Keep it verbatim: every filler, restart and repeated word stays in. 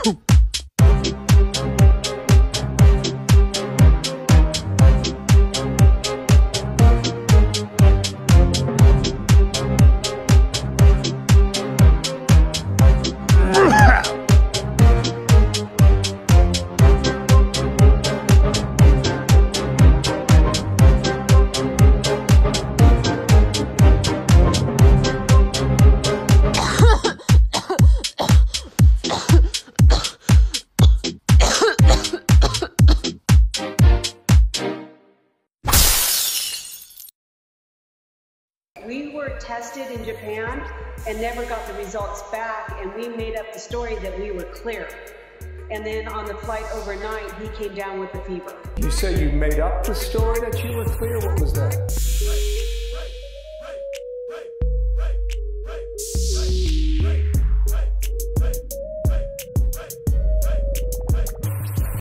We were tested in Japan and never got the results back, and we made up the story that we were clear. And then on the flight overnight, he came down with the fever. You say you made up the story that you were clear?